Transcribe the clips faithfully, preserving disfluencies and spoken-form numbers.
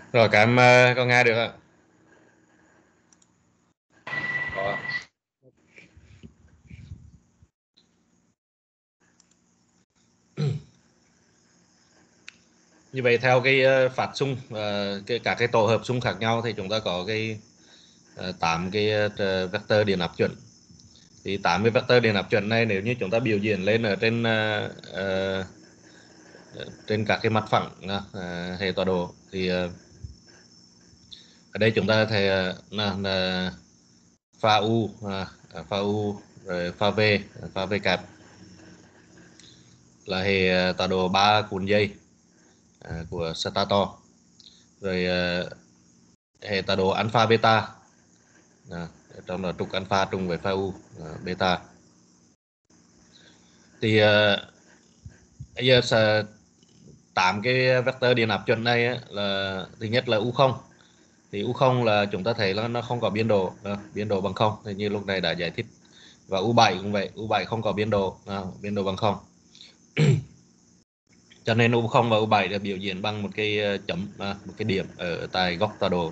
Rồi các em ờ, có nghe được ạ? Có. Như vậy theo cái ờ, phát xung ờ, cái các cái tổ hợp xung khác nhau thì chúng ta có cái ờ, tám cái ờ, vector điện áp chuẩn. Thì tám cái vector điện áp chuẩn này nếu như chúng ta biểu diễn lên ở trên ờ, ờ, trên các cái mặt phẳng ờ, hệ tọa độ thì ờ, ở đây chúng ta thể ờ, là, là pha u à, pha u rồi pha v pha v kẹp là hệ ờ, tọa độ ba cuộn dây à, của stator, rồi ờ, hệ tọa độ alpha beta à, trong đó trục alpha trùng với pha u à, beta. Thì uh, bây giờ sẽ tám cái vector điện áp chuẩn này á, là thứ nhất là u không. Thì u không là chúng ta thấy là nó không có biên độ à, biên độ bằng không thì như lúc này đã giải thích. Và u bảy cũng vậy, u bảy không có biên độ à, biên độ bằng không. Cho nên u không và u bảy được biểu diễn bằng một cái ờ, chấm à, một cái điểm ở tại góc tọa độ.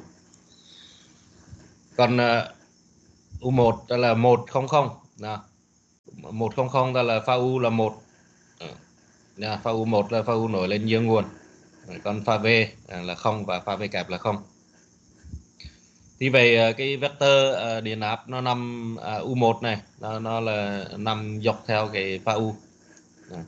Còn uh, u một đó là một không không à, một không không đó là pha u là một à, pha u một là pha u nổi lên dương nguồn, còn pha v à, là không và pha v kẹp là không. Thì vậy à, cái vector à, điện áp nó nằm à, u một này nó, nó là nằm dọc theo cái pha u à.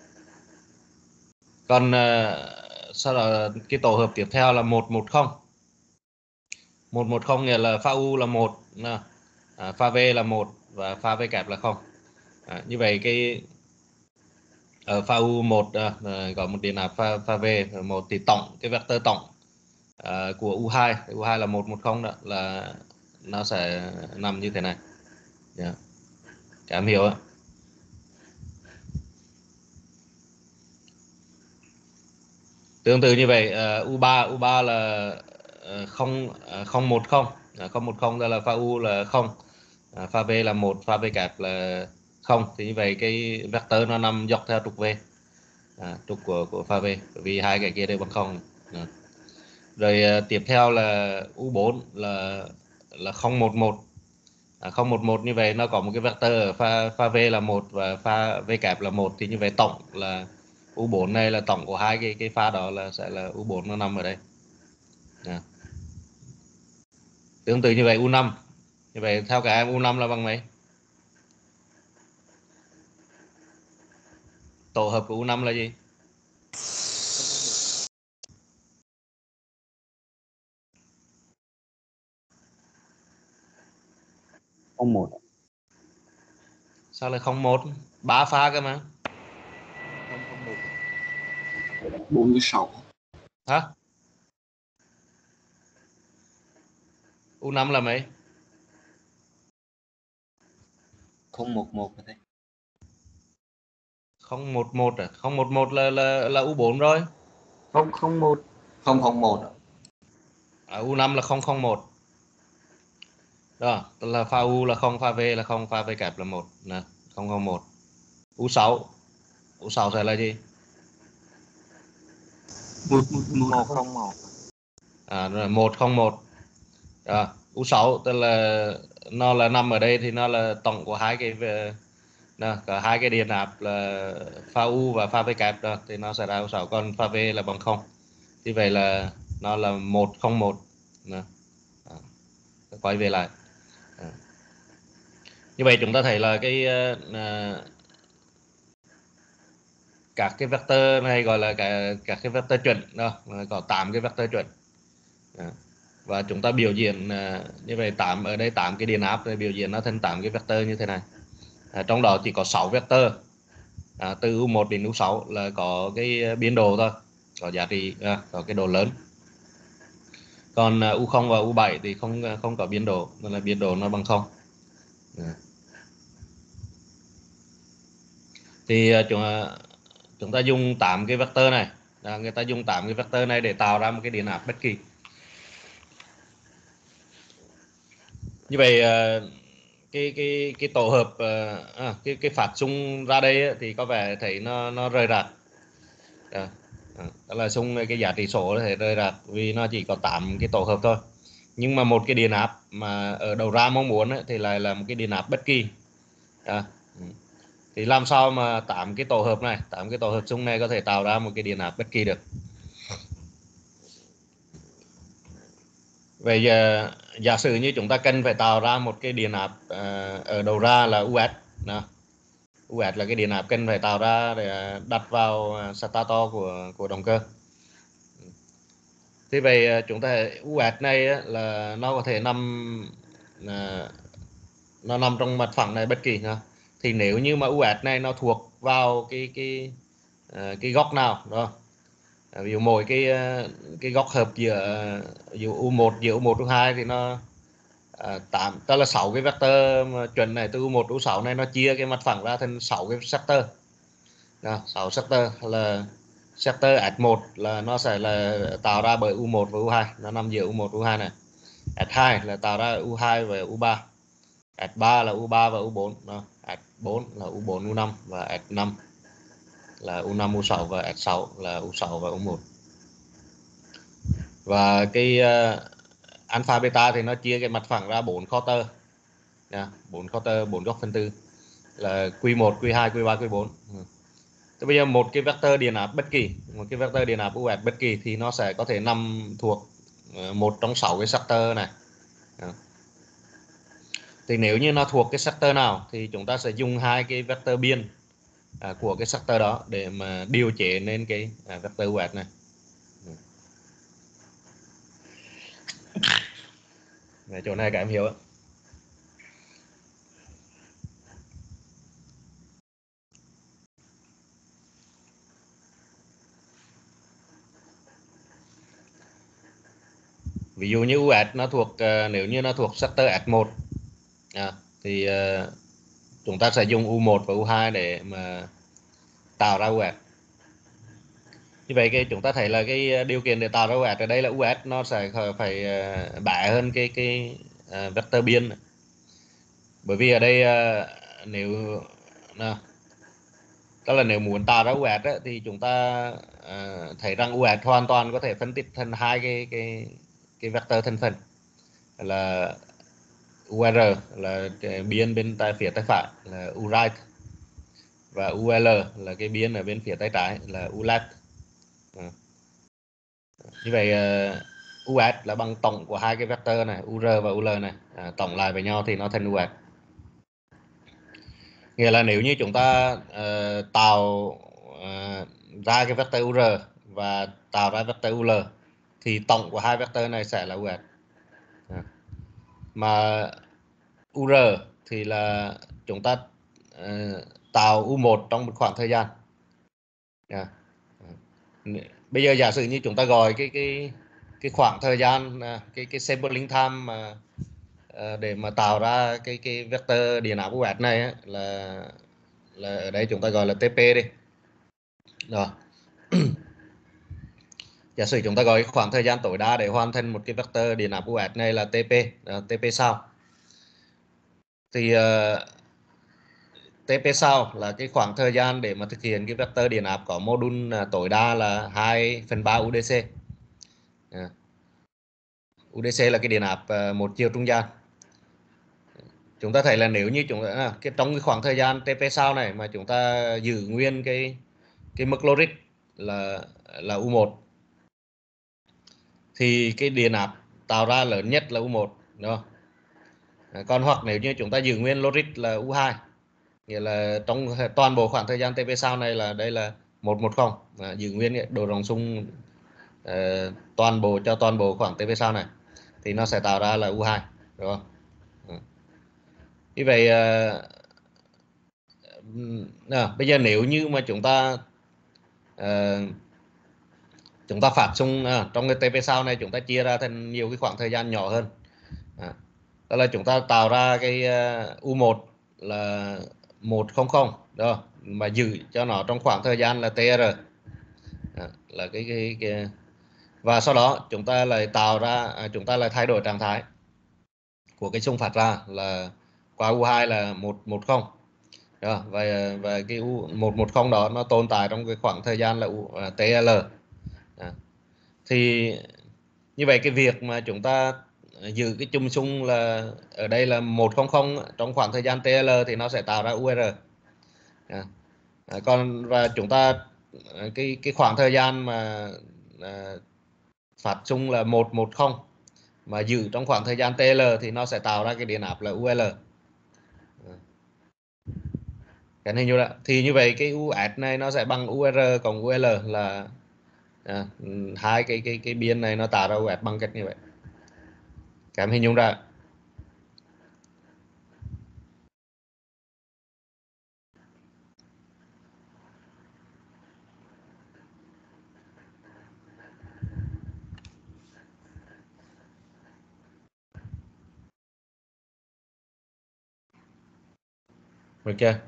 Còn à, sau đó cái tổ hợp tiếp theo là một một không. một một không nghĩa là pha u là một à, pha v là một và pha v kẹp là không à, như vậy cái ở pha u một à, có một điện áp pha, pha v một thì tổng cái vector tổng à, của u hai, u hai là một một không đó là nó sẽ nằm như thế này. Yeah. Các em hiểu ạ? Tương tự như vậy uh, u ba u ba là uh, không uh, không một không uh, không một không đó là pha u là không, uh, pha v là một, pha v kẹp là không. Thì như vậy cái vector nó nằm dọc theo trục v à, trục của của pha v, bởi vì hai cái kia đều bằng không. À. Rồi uh, tiếp theo là u bốn là là không một một. À, không một một như vậy nó có một cái vector ở pha pha v là một và pha v kẹp là một, thì như vậy tổng là u bốn này là tổng của hai cái cái pha đó là sẽ là u bốn nó nằm ở đây. À. Tương tự như vậy u năm, như vậy theo cả em u năm là bằng mấy? Tổ hợp của u năm là gì? không một. Sao lại không một? Ba pha cơ mà. không không một. bốn mươi sáu. Hả? u năm là mấy? không một một thầy. không một một à? không một một là là là u bốn rồi. không không một. không không một. À, u năm là không không một. Đó, tức là pha u là không, pha v là không, pha v kẹp là một nè, không không một. u sáu, u sáu sẽ là gì? một một một. một không một. À rồi một không một. À, u sáu tức là nó là nằm ở đây thì nó là tổng của hai cái nè, cả hai cái điện áp là pha u và pha v kẹp đó thì nó sẽ ra u sáu, còn pha v là bằng không. Thì vậy là nó là một không một nè. À, quay về lại. À. Như vậy chúng ta thấy là cái uh, các cái vector này gọi là cả các cái vector chuẩn đó, có tám cái vector chuẩn. Đó. Và chúng ta biểu diễn uh, như vậy tám ở đây tám cái điện áp rồi biểu diễn nó thành tám cái vector như thế này. À, trong đó chỉ có sáu vector à, từ u một đến u sáu là có cái biên độ thôi, có giá trị à, có cái độ lớn. Còn uh, u không và u bảy thì không không có biên độ, nên là biên độ nó bằng không. À. Thì uh, chúng chúng ta dùng tám cái vector này, à, người ta dùng tám cái vector này để tạo ra một cái điện áp bất kỳ. Như vậy cái cái cái tổ hợp à, cái cái phát xung ra đây thì có vẻ thấy nó nó rời rạc. À. Đó là xung cái giá trị số thể rời rạc vì nó chỉ có tám cái tổ hợp thôi. Nhưng mà một cái điện áp mà ở đầu ra mong muốn ấy, thì lại là một cái điện áp bất kỳ. À, thì làm sao mà tám cái tổ hợp này, tám cái tổ hợp xung này có thể tạo ra một cái điện áp bất kỳ được? Vậy giờ giả sử như chúng ta cần phải tạo ra một cái điện áp uh, ở đầu ra là u ét. Đó. u ét là cái điện áp cần phải tạo ra để đặt vào starter của của động cơ. Thế vậy chúng ta u ét này là nó có thể nằm uh, nó nằm trong mặt phẳng này bất kỳ ha. Thì nếu như mà u ét này nó thuộc vào cái cái uh, cái góc nào đó, ví dụ mỗi cái cái góc hợp giữa ví dụ u một giữa u một u hai thì nó à, tám, tức là sáu cái vector mà chuẩn này từ u một u sáu này nó chia cái mặt phẳng ra thành sáu cái sector. Đó, sáu sector là sector S một là nó sẽ là tạo ra bởi u một và u hai, nó nằm giữa u một u hai này. S hai là tạo ra u hai và u ba. S ba là u ba và u bốn. Đó. S bốn là u bốn u năm và S năm là u năm u sáu và S sáu là u sáu và u một. Và cái uh, alpha beta thì nó chia cái mặt phẳng ra bốn quarter nha, bốn quarter, bốn góc phân tư là Q một, Q hai, Q ba, Q bốn. Thế bây giờ một cái vector điện áp bất kỳ, một cái vector điện áp u ét bất kỳ thì nó sẽ có thể nằm thuộc một trong sáu cái sector này. Thì nếu như nó thuộc cái sector nào thì chúng ta sẽ dùng hai cái vector biên à, của cái sector đó để mà điều chế nên cái à, vector u ét này. Này, chỗ này các em hiểu ạ. Ví dụ như u ét nó thuộc uh, nếu như nó thuộc sector S một à, thì uh, chúng ta sẽ dùng u một và u hai để mà tạo ra u ét. Như vậy cái chúng ta thấy là cái điều kiện để tạo ra u ét ở đây là u ét nó sẽ phải uh, bẻ hơn cái cái uh, vector biên. Bởi vì ở đây uh, nếu nào, đó là nếu muốn tạo ra u ét ấy, thì chúng ta uh, thấy rằng u ét hoàn toàn có thể phân tích thành hai cái cái cái vector thành phần là u rờ là cái biên bên tay phía tay phải là u right và u lờ là cái biên ở bên phía tay trái là u left. À. Như vậy uh, u ét là bằng tổng của hai cái vector này u rờ và u lờ này, à, tổng lại với nhau thì nó thành u ét. Nghĩa là nếu như chúng ta uh, tạo uh, ra cái vector u rờ và tạo ra vector u lờ thì tổng của hai vector này sẽ là u ét. À. Mà u rờ thì là chúng ta uh, tạo u một trong một khoảng thời gian. Yeah. Bây giờ giả sử như chúng ta gọi cái cái cái khoảng thời gian cái cái sampling time mà uh, để mà tạo ra cái cái vector điện áp u ét này ấy, là là ở đây chúng ta gọi là tê pê đi. Rồi. Giả sử chúng ta gọi khoảng thời gian tối đa để hoàn thành một cái vector điện áp u ét này là tê pê, uh, tê pê sao. Thì uh, tê pê sao là cái khoảng thời gian để mà thực hiện cái vector điện áp có module tối đa là hai phần ba u đê xê. À. u đê xê là cái điện áp uh, một chiều trung gian. Chúng ta thấy là nếu như chúng ta cái trong cái khoảng thời gian tê pê sao này mà chúng ta giữ nguyên cái cái mức logic là là u một thì cái điện áp tạo ra lớn nhất là u một, đúng không? À, còn hoặc nếu như chúng ta giữ nguyên logic là u hai, nghĩa là trong toàn bộ khoảng thời gian tê pê sao này là đây là một một không, à, giữ nguyên độ rộng xung uh, toàn bộ cho toàn bộ khoảng tê pê sao này thì nó sẽ tạo ra là u hai, đúng không? À. Như vậy uh, à, bây giờ nếu như mà chúng ta uh, chúng ta phát xung uh, trong cái tê pê sao này chúng ta chia ra thành nhiều cái khoảng thời gian nhỏ hơn, à, đó là chúng ta tạo ra cái uh, u một là một không không đó mà giữ cho nó trong khoảng thời gian là tê rờ, à, là cái, cái, cái và sau đó chúng ta lại tạo ra à, chúng ta lại thay đổi trạng thái của cái xung phát ra là qua u hai là một một không đó, và và cái u một một không đó nó tồn tại trong cái khoảng thời gian là u, à, tê lờ, Thì như vậy cái việc mà chúng ta giữ cái chung xung là ở đây là một trăm trong khoảng thời gian T L thì nó sẽ tạo ra U R. À, còn và chúng ta cái cái khoảng thời gian mà à, phát xung là một trăm mười mà giữ trong khoảng thời gian T L thì nó sẽ tạo ra cái điện áp là U L. Cái này như vậy thì như vậy cái U S này nó sẽ bằng U R cộng U L là à, hai cái cái cái biên này nó tạo ra U S bằng cách như vậy. Các em hình dung ra. Được chưa?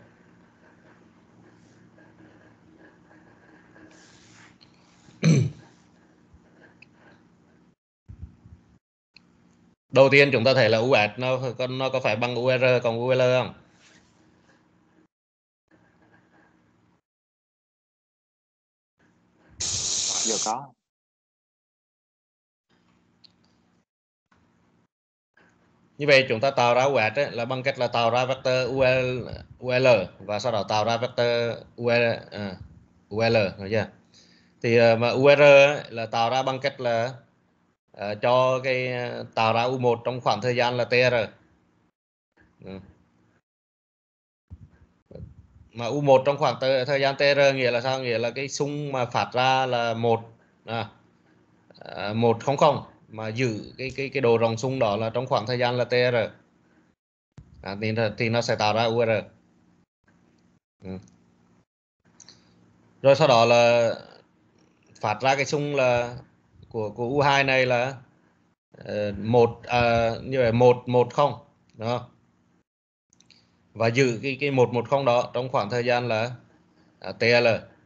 Đầu tiên chúng ta thấy là U S nó nó có phải bằng U R cộng U L không? Giờ có. Như vậy chúng ta tạo ra U S ấy, là bằng cách là tạo ra vector U L, U L và sau đó tạo ra vector U L, à, U L, được chưa? Thì mà U R ấy, là tạo ra bằng cách là à, cho cái tạo ra U một trong khoảng thời gian là T R. Ừ. Mà U một trong khoảng thời gian T R nghĩa là sao? Nghĩa là cái xung mà phát ra là một à, một trăm mà giữ cái cái cái độ rộng xung đó là trong khoảng thời gian là T R. À, thì, thì nó sẽ tạo ra U R. Ừ. Rồi sau đó là phát ra cái xung là của của U hai này là uh, một uh, như vậy một một không đó, và giữ cái cái một một không đó trong khoảng thời gian là uh, T L.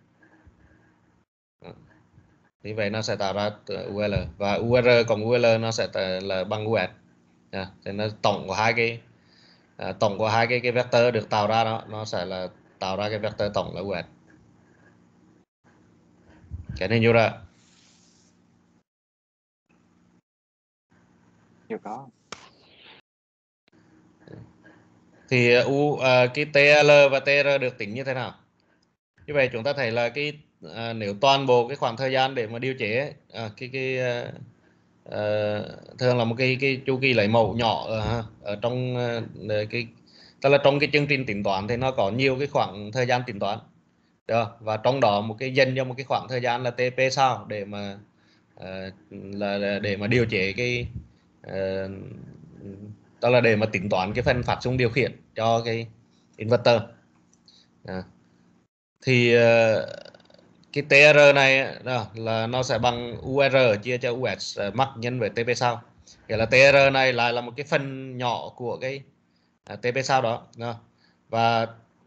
Như vậy nó sẽ tạo ra U L và U R cộng U L nó sẽ là bằng U S. À, thì nó tổng của hai cái à, tổng của hai cái cái vector được tạo ra đó nó sẽ là tạo ra cái vector tổng là U S. Cái này như ra. Giờ có. Thì U à, cái T L và T R được tính như thế nào? Như vậy chúng ta thấy là cái à, nếu toàn bộ cái khoảng thời gian để mà điều chế à, cái cái à, à, thường là một cái cái chu kỳ lấy mẫu nhỏ ở, ở trong à, cái tức là trong cái chương trình tính toán thì nó có nhiều cái khoảng thời gian tính toán. Được. Và trong đó một cái dành cho một cái khoảng thời gian là T P sao để mà uh, là, là để mà điều chế cái uh, đó là để mà tính toán cái phần phát xung điều khiển cho cái inverter. À. Thì uh, cái T R này đó, là nó sẽ bằng U R chia cho U S max nhân với T P sao. Nghĩa là T R này lại là một cái phần nhỏ của cái uh, T P sao đó. đó. Và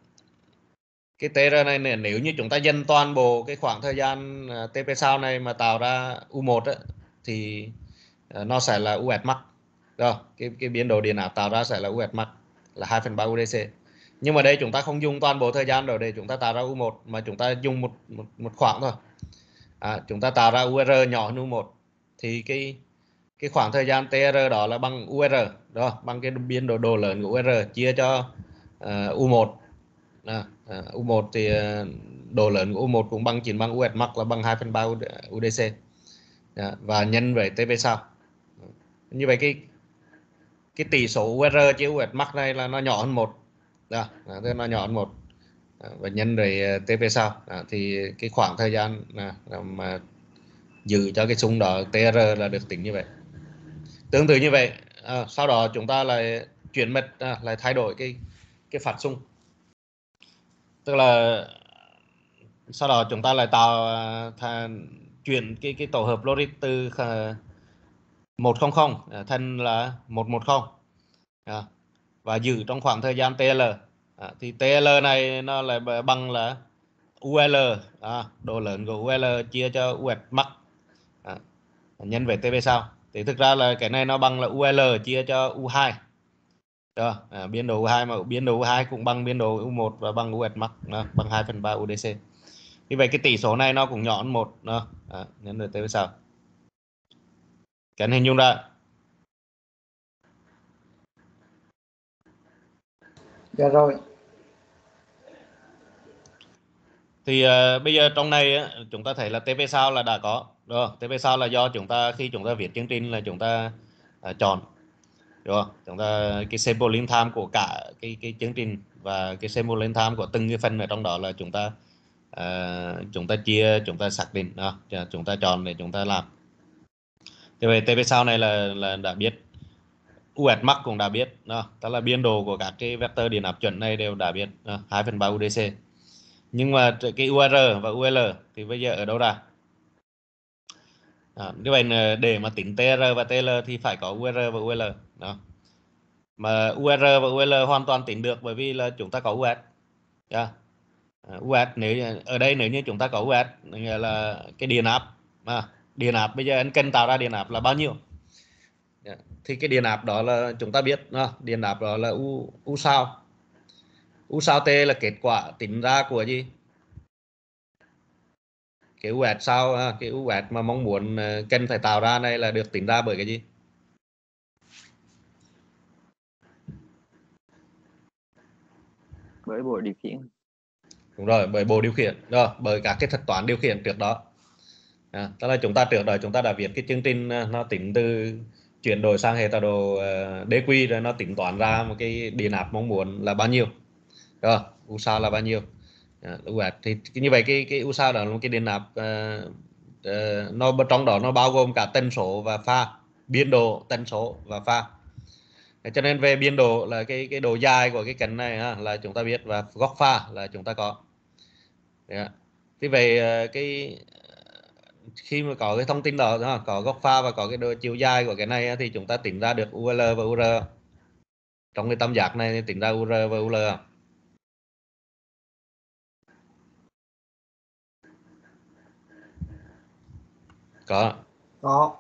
cái T R này nếu như chúng ta dành toàn bộ cái khoảng thời gian T P sao này mà tạo ra U một ấy, thì nó sẽ là U S max. Rồi, cái cái biến đổi điện áp tạo ra sẽ là U S max là hai phần ba U D C. Nhưng mà đây chúng ta không dùng toàn bộ thời gian rồi để chúng ta tạo ra U một mà chúng ta dùng một một, một khoảng thôi. À, chúng ta tạo ra U R nhỏ hơn U một thì cái cái khoảng thời gian T R đó là bằng U R đó, bằng cái biên độ độ lớn của U R chia cho uh, U một. À, à, U một thì độ lớn của U một cũng bằng chính bằng U S max là bằng hai phần ba U D C. À, và nhân với T P sao. Như vậy cái cái tỷ số U R chia U S max này là nó nhỏ hơn một. Đó, à, nó nhỏ hơn một. À, và nhân với T P sao. À, thì cái khoảng thời gian à, mà giữ cho cái xung đó T R là được tính như vậy. Tương tự như vậy, à, sau đó chúng ta lại chuyển mật à, lại thay đổi cái cái phát xung. Tức là sau đó chúng ta lại tạo thà, chuyển cái cái tổ hợp logic từ một trăm thành là một trăm mười à, và giữ trong khoảng thời gian T L. À, thì T L này nó lại bằng là U L à, độ lớn của U L chia cho U S max à, nhân với T P sao. Thì thực ra là cái này nó bằng là U L chia cho U hai. Đó, à, biên độ U hai mà biên độ U hai cũng bằng biên độ U một và bằng U S max à, bằng hai phần ba U D C. Như vậy cái tỷ số này nó cũng nhỏ hơn một đó, à, nhân với T P sao. Cái hình dung ra. Dạ rồi. Thì uh, bây giờ trong này á, chúng ta thấy là tê pê sao là đã có rồi. tê pê sao là do chúng ta khi chúng ta viết chương trình là chúng ta uh, chọn đúng không? Chúng ta cái sample length time của cả cái cái chương trình và cái sample length time của từng cái phần ở trong đó là chúng ta uh, chúng ta chia, chúng ta xác định đó, chúng ta chọn để chúng ta làm. Thì về tê pê sao này là là đã biết, u ét max cũng đã biết đó, tức là biên độ của các cái vector điện áp chuẩn này đều đã biết hai phần ba u đê xê. Nhưng mà cái u rờ và u lờ thì bây giờ ở đâu ra? À, như vậy để mà tính tê rờ và tê lờ thì phải có u rờ và u lờ đó. Mà u rờ và u lờ hoàn toàn tính được bởi vì là chúng ta có u ét. Yeah. u ét nếu ở đây nếu như chúng ta có u ét nghĩa là cái điện áp à, điện áp bây giờ anh cần tạo ra điện áp là bao nhiêu? Yeah. Thì cái điện áp đó là chúng ta biết đó, điện áp đó là u u sao. U sao t là kết quả tính ra của gì? Cái u ét sao, cái u ét mà mong muốn cần phải tạo ra này là được tính ra bởi cái gì? Bởi bộ điều khiển. Đúng rồi, bởi bộ điều khiển rồi, bởi các cái thuật toán điều khiển trước đó. À, tức là chúng ta trước đó chúng ta đã viết cái chương trình nó tính từ chuyển đổi sang hệ tọa độ uh, đê quy rồi nó tính toán ra một cái điện áp mong muốn là bao nhiêu. Rồi, u sao là bao nhiêu? À, u ét thì như vậy cái cái u sao đó là một cái điện áp uh, uh, nó trong đó nó bao gồm cả tần số và pha, biên độ, tần số và pha. Cho nên về biên độ là cái cái độ dài của cái cánh này ha, là chúng ta biết, và góc pha là chúng ta có. Yeah. Thì về cái khi mà có cái thông tin đó, đó có góc pha và có cái độ chiều dài của cái này thì chúng ta tính ra được u lờ và u rờ. Trong cái tam giác này thì tính ra u rờ và u lờ. Có. Có.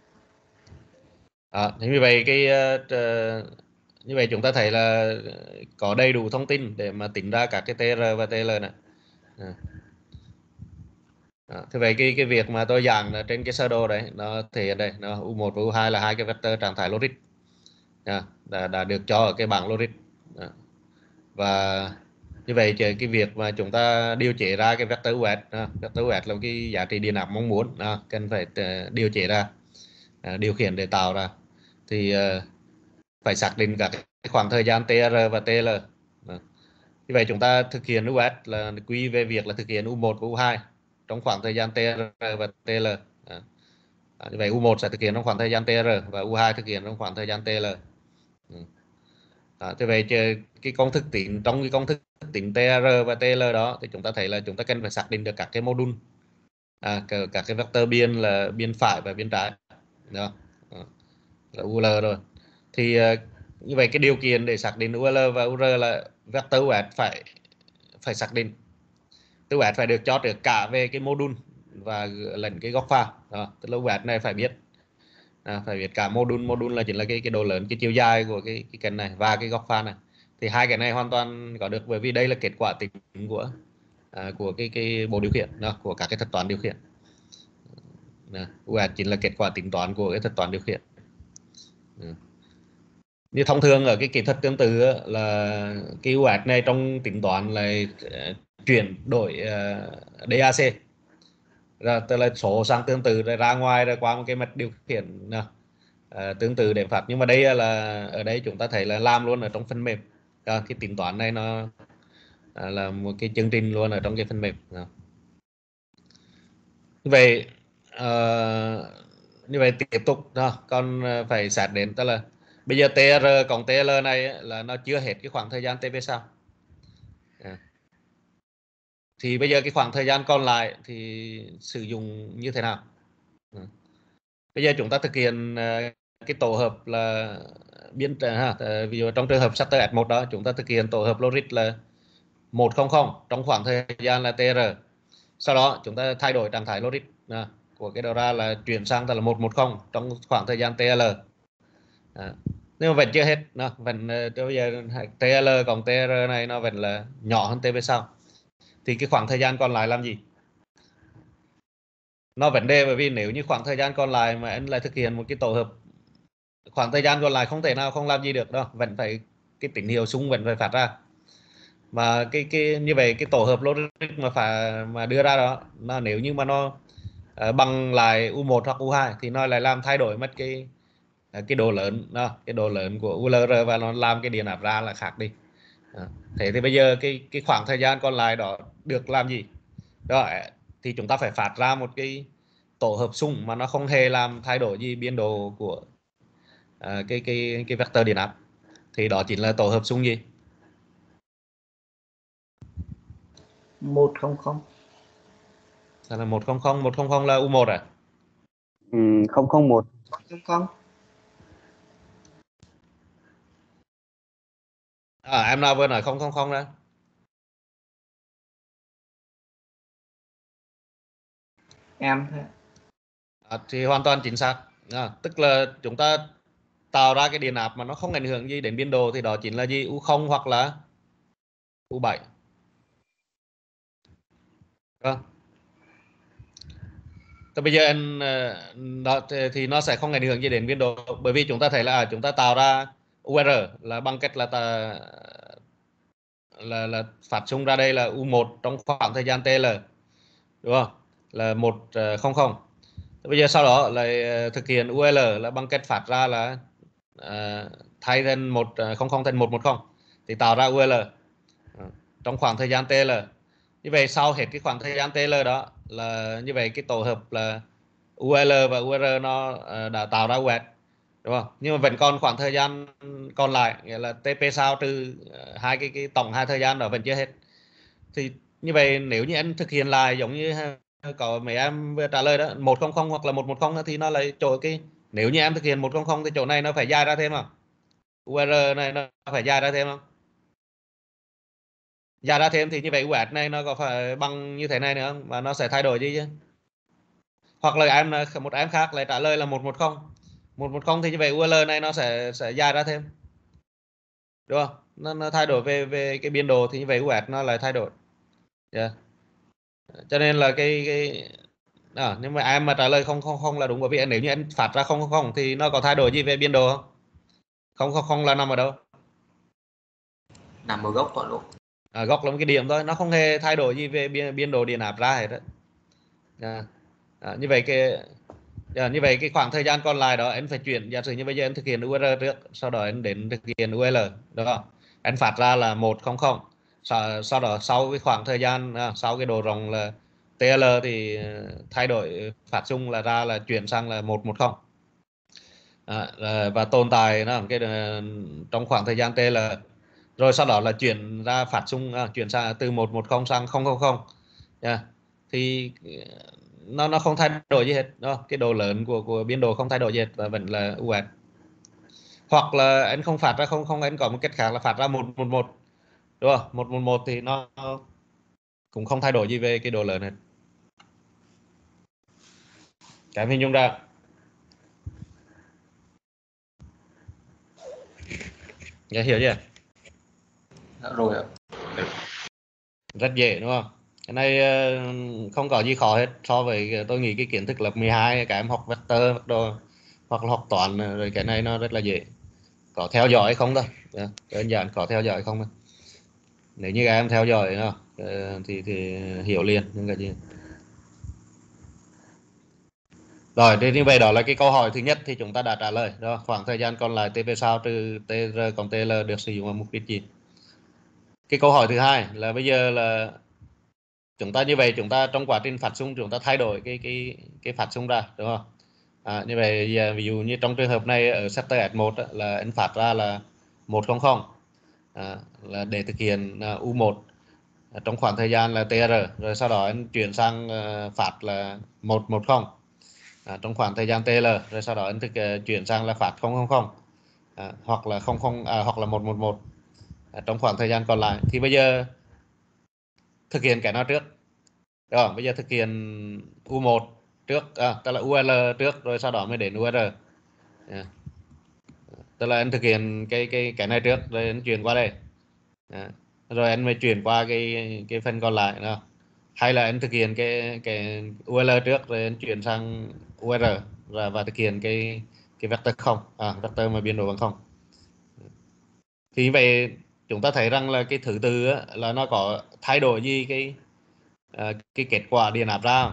À, thì như vậy cái uh, như vậy chúng ta thấy là có đầy đủ thông tin để mà tính ra các cái tê rờ và tê lờ này. À. À, thì vậy cái cái việc mà tôi giảng trên cái sơ đồ đấy nó thể hiện đây, nó u một và u hai là hai cái vector trạng thái logic. À, đã, đã được cho ở cái bảng logic. À. Và như vậy cái việc mà chúng ta điều chế ra cái vector u ét, à, vector u ét là cái giá trị điện áp mong muốn, à, cần phải điều chế ra, à, điều khiển để tạo ra thì uh, phải xác định các cái khoảng thời gian tê rờ và tê lờ. À. Như vậy chúng ta thực hiện u ét là quy về việc là thực hiện u một và u hai trong khoảng thời gian tê rờ và tê lờ. À. À, như vậy u một sẽ thực hiện trong khoảng thời gian tê rờ và u hai thực hiện trong khoảng thời gian tê lờ. Ừ. À, thế vậy cái công thức tính, trong cái công thức tính tê rờ và tê lờ đó thì chúng ta thấy là chúng ta cần phải xác định được các cái mô đun, à, các cái vector biên là biên phải và biên trái đó. À, là u lờ rồi. Thì như vậy cái điều kiện để xác định u lờ và u rờ là vector u ét phải phải xác định, u ét phải được cho được cả về cái mô đun và lẫn cái góc pha đó. Tức là u ét này phải biết, à, phải biết cả mô đun, mô đun là chính là cái cái độ lớn, cái chiều dài của cái cái cạnh này và cái góc pha này. Thì hai cái này hoàn toàn có được bởi vì đây là kết quả tính của à, của cái cái bộ điều khiển đó, của các cái thuật toán điều khiển. Đó, u ét chính là kết quả tính toán của cái thuật toán điều khiển. Đó. Như thông thường ở cái kỹ thuật tương tự là cái u ét này trong tính toán là uh, chuyển đổi uh, đê a xê, rồi tức là số sang tương tự rồi ra ngoài rồi qua một cái mạch điều khiển uh, tương tự để phạt. Nhưng mà đây là ở đây chúng ta thấy là làm luôn ở trong phần mềm. À, cái tính toán này nó à, là một cái chương trình luôn ở trong cái phần mềm. À. Như vậy uh, như vậy tiếp tục đó, còn phải xét đến tức là bây giờ tê rờ cộng tê lờ này là nó chưa hết cái khoảng thời gian tê pê sao. À. Thì bây giờ cái khoảng thời gian còn lại thì sử dụng như thế nào? À. Bây giờ chúng ta thực hiện cái tổ hợp là biên ha, ví dụ trong trường hợp Shutter S một đó chúng ta thực hiện tổ hợp logic là một không không trong khoảng thời gian là tê rờ. Sau đó chúng ta thay đổi trạng thái logic à, của cái đầu ra là chuyển sang là một một không trong khoảng thời gian tê lờ. À. Nhưng mà vẫn chưa hết, nó vẫn bây giờ tê lờ cộng tê rờ này nó vẫn là nhỏ hơn tê pê sau. Thì cái khoảng thời gian còn lại làm gì? nó vấn đề, bởi vì nếu như khoảng thời gian còn lại mà anh lại thực hiện một cái tổ hợp, khoảng thời gian còn lại không thể nào không làm gì được đâu, vẫn phải cái tín hiệu sung vẫn phải phát ra. Mà cái cái như vậy cái tổ hợp logic mà phải mà đưa ra đó, nó nếu như mà nó uh, bằng lại u một hoặc u hai thì nó lại làm thay đổi mất cái cái độ lớn đó, cái độ lớn của u lờ rờ, và nó làm cái điện áp ra là khác đi. Đó. Thế thì bây giờ cái cái khoảng thời gian còn lại đó được làm gì đó, thì chúng ta phải phát ra một cái tổ hợp sung mà nó không hề làm thay đổi gì biên độ của uh, cái cái cái vector điện áp, thì đó chính là tổ hợp sung gì? một không không. Đó là một không không. Một không không là u một à? Ừ, không không một. Không không. À, em nào vừa nói không không không đó? Em thôi. À, thì hoàn toàn chính xác. À, tức là chúng ta tạo ra cái điện áp mà nó không ảnh hưởng gì đến biên độ thì đó chính là gì? u không hoặc là u bảy. Vâng. Thì bây giờ anh đó, thì nó sẽ không ảnh hưởng gì đến biên độ, bởi vì chúng ta thấy là chúng ta tạo ra u rờ là bằng cách là ta là là phát xung ra đây là u một trong khoảng thời gian tl, đúng không? Là một không không. Bây giờ sau đó lại thực hiện ul là bằng cách phát ra là uh, thay thành một không không thành một một không thì tạo ra ul trong khoảng thời gian tl. Như vậy sau hết cái khoảng thời gian tl đó là như vậy cái tổ hợp là ul và ur nó uh, đã tạo ra u ét, đúng không? Nhưng mà vẫn còn khoảng thời gian còn lại, nghĩa là tp sao trừ uh, hai cái cái tổng hai thời gian đó vẫn chưa hết. Thì như vậy nếu như anh thực hiện lại giống như có mấy em vừa trả lời đó, một không không hoặc là một một không thì nó lại chỗ cái, nếu như em thực hiện một không không thì chỗ này nó phải dài ra thêm không? u rờ này nó phải dài ra thêm không? Dài ra thêm thì như vậy u ét này nó có phải bằng như thế này nữa không? Và nó sẽ thay đổi gì chứ? Hoặc là em một em khác lại trả lời là một một không. một một không thì như vậy u lờ này nó sẽ sẽ dài ra thêm. Đúng không? Nó, nó thay đổi về về cái biên độ thì như vậy u ét nó lại thay đổi. Yeah. Cho nên là cái cái à, nhưng mà em mà trả lời không không không là đúng, bởi vì nếu như anh phát ra không không không thì nó có thay đổi gì về biên độ không? Không không không là nằm ở đâu? Nằm ở góc tọa độ. À, góc là một cái điểm thôi, nó không hề thay đổi gì về biên, biên độ điện áp ra hết đó. À, à, như vậy cái à, như vậy cái khoảng thời gian còn lại đó anh phải chuyển, giả sử như bây giờ anh thực hiện u rờ trước, sau đó anh đến thực hiện u lờ, đúng không? Anh phát ra là một không không, sau, sau đó sau cái khoảng thời gian à, sau cái độ rộng là tl thì thay đổi phát xung là ra là chuyển sang là một một không. À, và tồn tại nó cái trong khoảng thời gian tl, rồi sau đó là chuyển ra phát xung à, chuyển sang từ một một không sang không không không. Yeah. Thì nó nó không thay đổi gì hết đó, cái độ lớn của của biên độ không thay đổi gì hết và vẫn là u ét. Hoặc là anh không phát ra không không, anh có một cách khác là phát ra một một một, đúng không? một một một thì nó cũng không thay đổi gì về cái độ lớn hết. Cái hình dung ra dạ, hiểu chưa? Đã rồi ạ. Rất dễ đúng không? Cái này không có gì khó hết, so với tôi nghĩ cái kiến thức lớp mười hai các em học vector đồ, hoặc là học toán, rồi cái này nó rất là dễ, có theo dõi không thôi, đơn giản có theo dõi không thôi. Nếu như các em theo dõi nó thì thì hiểu liền những cái gì. Rồi thì như vậy đó là cái câu hỏi thứ nhất thì chúng ta đã trả lời đó, khoảng thời gian còn lại tp sao trừ tr cộng tl được sử dụng vào mục đích gì. Cái câu hỏi thứ hai là bây giờ là chúng ta như vậy, chúng ta trong quá trình phát xung chúng ta thay đổi cái cái cái phát xung ra, đúng không? À, như vậy ví dụ như trong trường hợp này ở sector S một là anh phát ra là một không không, à, là để thực hiện uh, u một trong khoảng thời gian là tr, rồi sau đó anh chuyển sang uh, phát là một một không à, trong khoảng thời gian tl, rồi sau đó anh thực uh, chuyển sang là phát không không không à, hoặc là không không à, hoặc là một một một à, trong khoảng thời gian còn lại. Thì bây giờ thực hiện cái nào trước? Rồi bây giờ thực hiện u một trước, à, tức là ul trước rồi sau đó mới đến ur. À, tức là anh thực hiện cái cái cái này trước rồi anh chuyển qua đây. À, rồi anh mới chuyển qua cái cái phần còn lại đó. hay là anh thực hiện cái cái u lờ trước rồi anh chuyển sang u rờ và và thực hiện cái cái vector không, à, vector mà biên độ bằng không. Thì vậy chúng ta thấy rằng là cái thứ tự á, là nó có thay đổi gì cái à, cái kết quả điện áp ra không?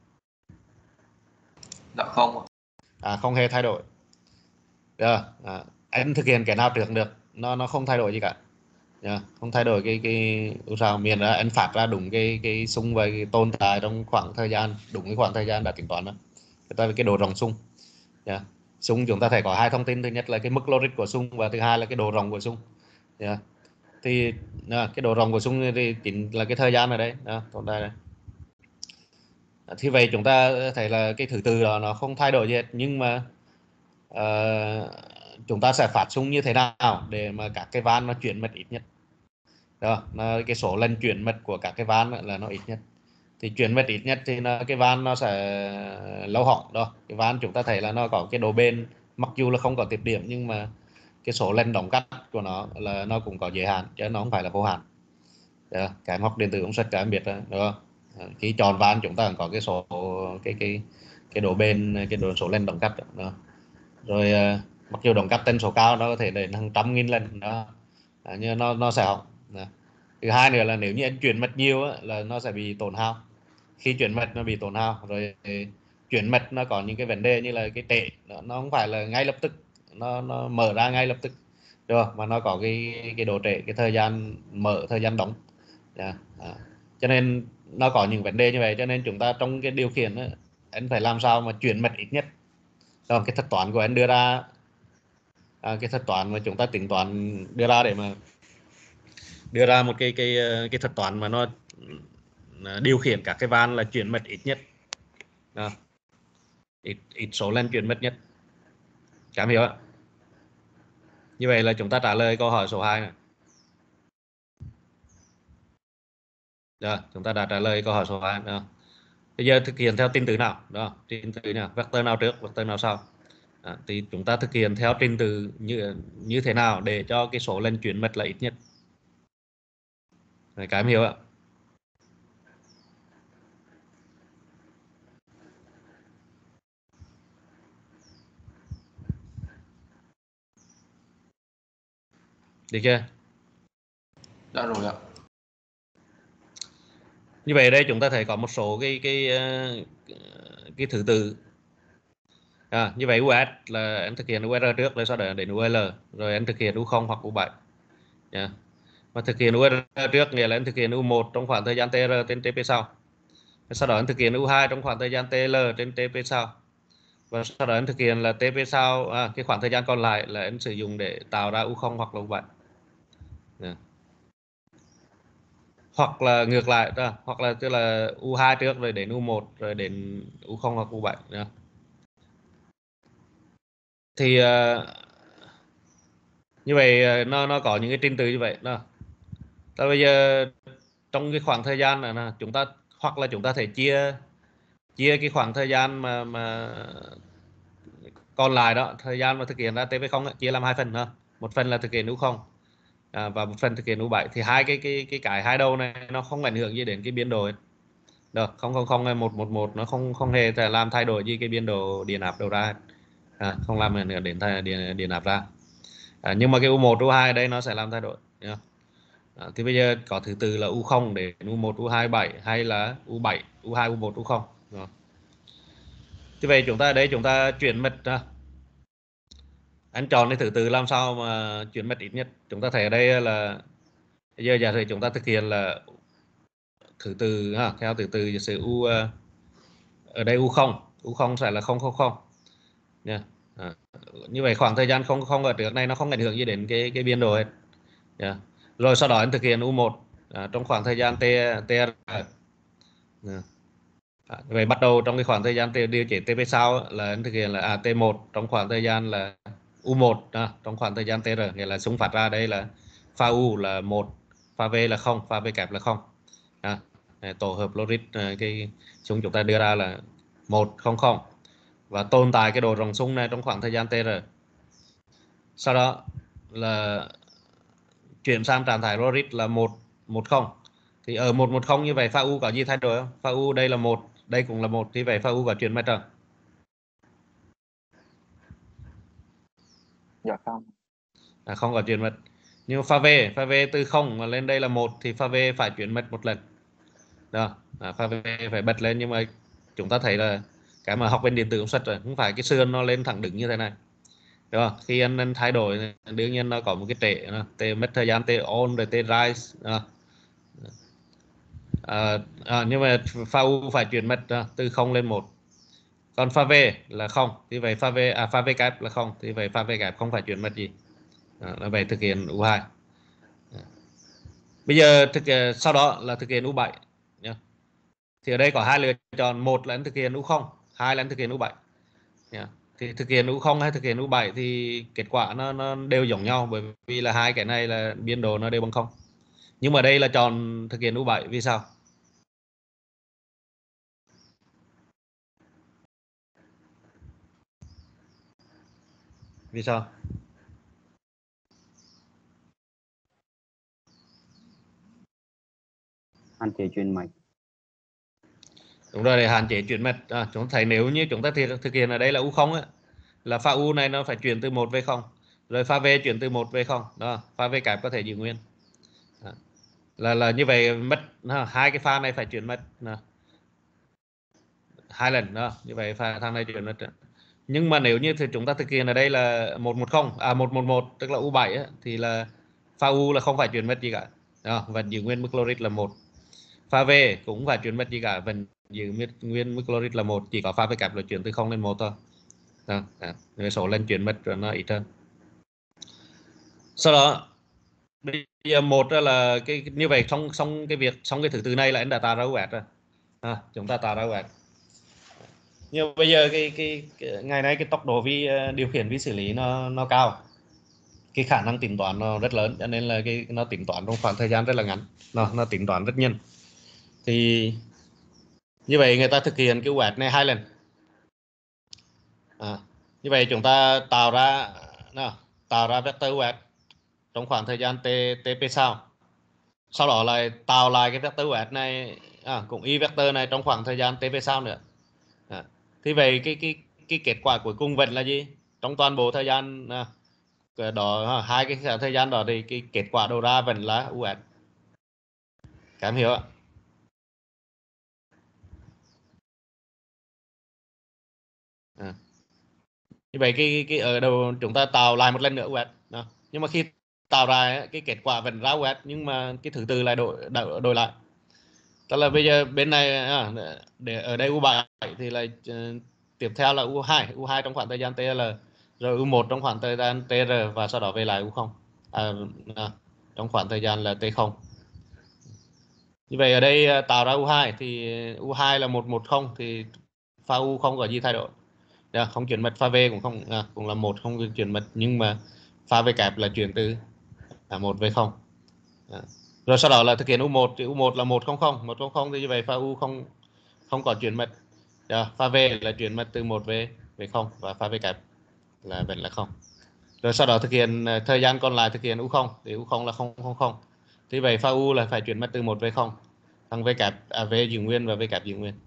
Dạ không ạ. À, không hề thay đổi. Được, à, anh thực hiện cái nào trước được, nó nó không thay đổi gì cả. Yeah, không thay đổi cái cái sao miền ra anh phát ra đúng cái cái xung và cái tồn tại trong khoảng thời gian đúng cái khoảng thời gian đã tính toán đó. Cái cái độ rộng xung. Yeah. Xung chúng ta thể có hai thông tin, thứ nhất là cái mức logic của xung và thứ hai là cái độ rộng của xung. Yeah. Thì à, cái độ rộng của xung thì chính là cái thời gian ở đây, đó, tồn tại đây. À, thì vậy chúng ta thấy là cái thứ tự đó nó không thay đổi gì hết, nhưng mà uh, chúng ta sẽ phát xung như thế nào để mà các cái van nó chuyển mật ít nhất. Đó, nó, cái số lần chuyển mật của các cái van là nó ít nhất. Thì chuyển mật ít nhất thì nó, cái van nó sẽ lâu hỏng. Đó, cái van chúng ta thấy là nó có cái độ bền, mặc dù là không có tiếp điểm nhưng mà cái số lần đóng cắt của nó là nó cũng có giới hạn chứ nó không phải là vô hạn. Đó, cái em học điện tử công suất các em biết đó, đúng không? Khi chọn van chúng ta có cái số cái cái cái độ bền, cái độ số lần đóng cắt đó. Rồi mặc dù đóng cắt tần số cao nó có thể đến hàng trăm nghìn lần đó, nhưng nó nó sẽ hỏng. Đó. Thứ hai nữa là nếu như anh chuyển mật nhiều á, là nó sẽ bị tổn hao. Khi chuyển mật nó bị tổn hao rồi, chuyển mật nó có những cái vấn đề như là cái trễ, nó, nó không phải là ngay lập tức nó nó mở ra ngay lập tức, được không? Mà nó có cái cái độ trễ, cái thời gian mở, thời gian đóng. Yeah. À. Cho nên nó có những vấn đề như vậy, cho nên chúng ta trong cái điều khiển á, anh phải làm sao mà chuyển mật ít nhất. Rồi, cái thuật toán của anh đưa ra, à, cái thuật toán mà chúng ta tính toán đưa ra để mà đưa ra một cái cái cái thuật toán mà nó điều khiển các cái van là chuyển mật ít nhất. Đó. Ít, ít số lần chuyển mật nhất. Cảm hiểu ạ? Như vậy là chúng ta trả lời câu hỏi số hai này. Rồi, chúng ta đã trả lời câu hỏi số hai. Đó. Bây giờ thực hiện theo trình tự nào? Đó, trình tự nào? Vector nào trước, vector nào sau? Đó, thì chúng ta thực hiện theo trình tự như như thế nào để cho cái số lần chuyển mật là ít nhất? Rồi, các em hiểu ạ? Được chưa? Đã rồi ạ. Như vậy đây chúng ta thấy có một số cái cái cái thứ tự. À, như vậy u ét là anh thực hiện u rờ trước rồi sau đó đến u lờ, rồi anh thực hiện u không hoặc u bảy. Yeah. Và thực hiện u rờ trước nghĩa là anh thực hiện u một trong khoảng thời gian tê rờ trên tê pê sau. Sau đó anh thực hiện u hai trong khoảng thời gian tê lờ trên tê pê sau. Và sau đó anh thực hiện là tê pê sau, à, cái khoảng thời gian còn lại là anh sử dụng để tạo ra u không hoặc là u bảy. Yeah. Hoặc là ngược lại đó, hoặc là tức là u hai trước rồi đến u một rồi đến u không hoặc u bảy. Yeah. Thì uh, như vậy nó nó có những cái trình tự như vậy đó. Tại bây giờ trong cái khoảng thời gian này là chúng ta, hoặc là chúng ta thể chia chia cái khoảng thời gian mà mà còn lại đó, thời gian mà thực hiện ra tê pê không chia làm hai phần ha. Một phần là thực hiện u không, à, và một phần thực hiện u bảy. Thì hai cái cái cái cái hai đầu này nó không ảnh hưởng gì đến cái biên độ được, không không không một một một nó không không hề làm thay đổi gì cái biên độ điện áp đầu ra, à, không làm ảnh hưởng đến thay điện điện áp ra. À, nhưng mà cái u một u hai đây nó sẽ làm thay đổi. À, thì bây giờ có thứ tự là u không đến u một u hai bảy hay là u bảy u hai u một u không. Rồi. Thì vậy chúng ta ở đây chúng ta chuyển mật ra. Anh chọn cái thứ tự làm sao mà chuyển mật ít nhất. Chúng ta thấy ở đây là bây giờ giả sử chúng ta thực hiện là thứ tự ha, theo thứ tự giả sử u ở đây u không, u không sẽ là không không không nha. À, như vậy khoảng thời gian không không ở trước này nó không ảnh hưởng gì đến cái cái biên độ hết. Yeah. Rồi sau đó anh thực hiện u một à, trong khoảng thời gian t tr. Yeah. À, vậy bắt đầu trong cái khoảng thời gian điều chỉnh tê pê sau là anh thực hiện là à, tê một trong khoảng thời gian là u một à, trong khoảng thời gian tr, nghĩa là xung phát ra đây là pha u là một, pha v là không, pha v kép là không. À, tổ hợp logic cái xung chúng ta đưa ra là một không không và tồn tại cái độ rộng xung này trong khoảng thời gian tr. Sau đó là chuyển sang trạng thái logic là một một không. Thì ở một một không như vậy pha U có gì thay đổi không? Pha U đây là một, đây cũng là một, thì vậy pha U có chuyển mạch không? Dạ không. À, không có chuyển mạch. Nhưng pha V, pha V từ không mà lên đây là một thì pha V phải chuyển mạch một lần. Đó, à, pha V phải bật lên, nhưng mà chúng ta thấy là cái mà học bên điện tử công suất rồi, không phải cái sườn nó lên thẳng đứng như thế này. Đúng không? Khi anh, anh thay đổi đương nhiên nó có một cái trễ, t mất thời gian t on rồi t rise. Đó. À, à, nhưng mà pha U phải chuyển mạch từ không lên một. Còn pha V là không thì vậy pha V à pha V kép là không thì vậy pha V kép không phải chuyển mạch gì. À, là vậy thực hiện U hai. À. Bây giờ thực sau đó là thực hiện U bảy nhá. Thì ở đây có hai lựa chọn, một là anh thực hiện U không, hai là anh thực hiện U bảy nhá. Thì thực hiện U không hay thực hiện U bảy thì kết quả nó nó đều giống nhau, bởi vì là hai cái này là biên độ nó đều bằng không. Nhưng mà đây là chọn thực hiện U bảy vì sao? Vì sao? Hạn chế chuyển mạch. Đúng rồi, để hạn chế chuyển mạch. À, chúng ta thấy nếu như chúng ta thực hiện ở đây là U không á, là pha U này nó phải chuyển từ một về không, rồi pha V chuyển từ một về không. Đó, pha V kép có thể giữ nguyên. Đó. Là là như vậy mất hai cái pha này phải chuyển mạch hai lần đó, như vậy pha thằng này chuyển mạch. Nhưng mà nếu như thì chúng ta thực hiện ở đây là một một không à một một một tức là U bảy á, thì là pha U là không phải chuyển mạch gì cả. Đó, vẫn giữ nguyên mức clorit là một. Pha V cũng phải chuyển mạch gì cả, vẫn giữ nguyên mức clorit là một, chỉ có pha V kép là chuyển từ không lên một thôi. Đó, đó. Số lần chuyển mạch nó ít hơn. Sau đó bây giờ một là cái như vậy xong xong cái việc xong cái thứ tự này là anh đã tạo ra U S rồi. À, chúng ta tạo ra U S. Nhưng bây giờ cái, cái, cái ngày nay cái tốc độ vi điều khiển vi xử lý nó nó cao, cái khả năng tính toán nó rất lớn, cho nên là cái nó tính toán trong khoảng thời gian rất là ngắn, nó nó tính toán rất nhanh. Thì như vậy người ta thực hiện cái U S này hai lần. À, như vậy chúng ta tạo ra nào, tạo ra vector U S trong khoảng thời gian t tp sao, sau đó lại tạo lại cái vector U S này à, cũng y vector này trong khoảng thời gian tp sao nữa. À, thì vậy cái cái cái kết quả cuối cùng vẫn là gì? Trong toàn bộ thời gian à, đó hai cái thời gian đó thì cái kết quả đầu ra vẫn là U S. Các em hiểu ạ? À. Như vậy cái, cái ở đầu chúng ta tạo lại một lần nữa U S đó. Nhưng mà khi tạo ra cái kết quả vẫn ra U S, nhưng mà cái thứ tự lại đổi đổi, đổi lại. Tức là bây giờ bên này à, để ở đây U bảy thì là uh, tiếp theo là U hai, U hai trong khoảng thời gian T L, rồi U một trong khoảng thời gian T R, và sau đó về lại U không à, à, trong khoảng thời gian là T không. Như vậy ở đây tạo ra U hai thì U hai là một một không thì pha U không có gì thay đổi. Yeah, không chuyển mạch, pha V cũng không à, cũng là một không chuyển mạch, nhưng mà pha V kép là chuyển từ à, một về không. À. Rồi sau đó là thực hiện U một thì U một là một không không, một không không thì như vậy pha U không không có chuyển mạch. Yeah, pha V là chuyển mạch từ một về về không, và pha V kép là vẫn là không. Rồi sau đó thực hiện thời gian còn lại thực hiện U không thì U không là không không không. Thì vậy pha U là phải chuyển mạch từ một về không. Thằng V kép à, V giữ nguyên và V kép giữ nguyên.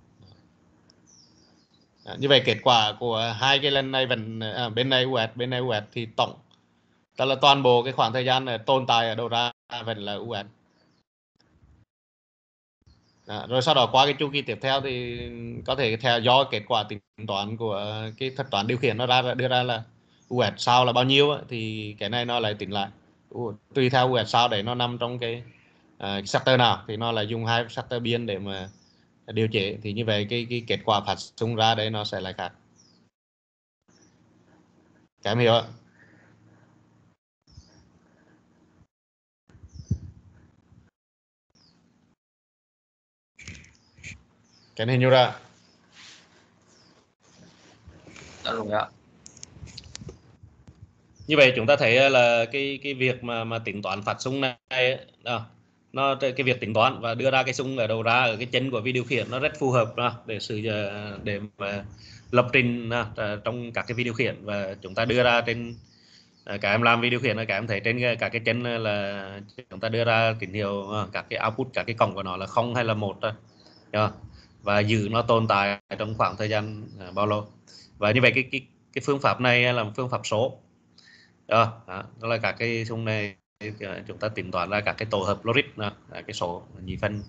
À, như vậy kết quả của hai cái lần này vẫn à, bên này U S bên này U S thì tổng tức là toàn bộ cái khoảng thời gian này, tồn tại ở đầu ra vẫn là U S. À, rồi sau đó qua cái chu kỳ tiếp theo thì có thể theo do kết quả tính toán của cái thuật toán điều khiển nó ra đưa ra là U S sao là bao nhiêu á, thì cái này nó lại tính lại tùy theo U S sao để nó nằm trong cái uh, sector nào thì nó là dùng hai sector biên để mà điều chế, thì như vậy cái cái kết quả phát sinh ra đấy nó sẽ lại khác. Các em hiểu ạ? Cái này hình như ra. Đã rồi ạ. Như vậy chúng ta thấy là cái cái việc mà mà tính toán phát xung này đó, nó cái việc tính toán và đưa ra cái xung ở đầu ra ở cái chân của vi điều khiển nó rất phù hợp đó, để sử để mà lập trình đó, trong các cái vi điều khiển, và chúng ta đưa ra trên À, các em làm video khiển là các em thấy trên cái, các cái chân là chúng ta đưa ra tín hiệu các cái output, các cái cổng của nó là không hay là một thôi, và giữ nó tồn tại trong khoảng thời gian bao lâu. Và như vậy cái cái cái phương pháp này là một phương pháp số đó, đó là các cái xung này chúng ta tính toán ra các cái tổ hợp logic đó, cái số nhị phân.